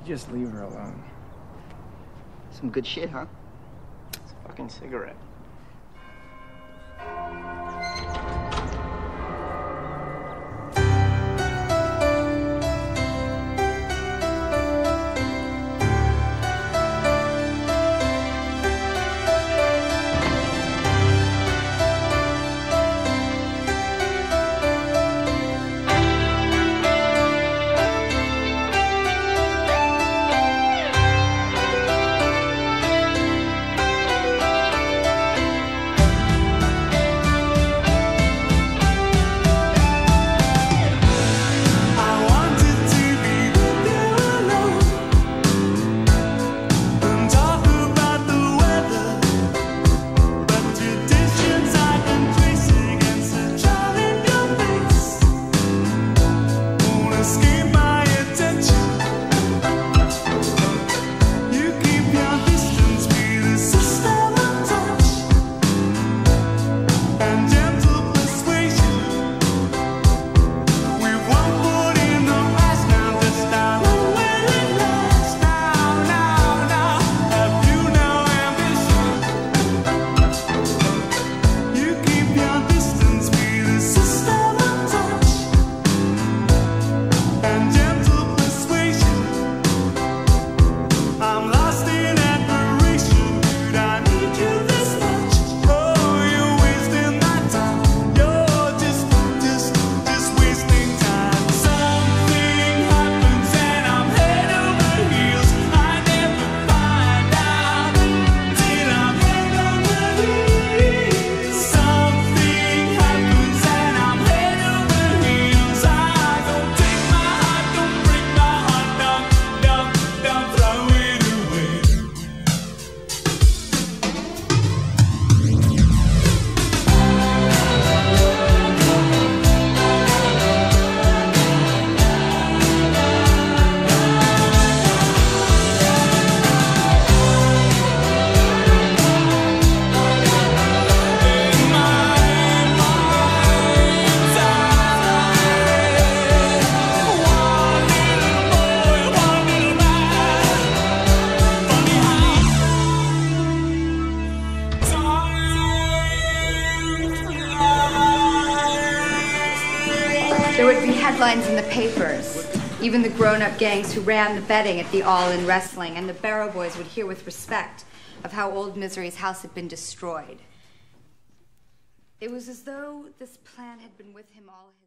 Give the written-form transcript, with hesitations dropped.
You just leave her alone. Some good shit, huh? It's a fucking cigarette. Headlines in the papers. Even the grown-up gangs who ran the betting at the All-In Wrestling and the Barrow Boys would hear with respect of how old Misery's house had been destroyed. It was as though this plan had been with him all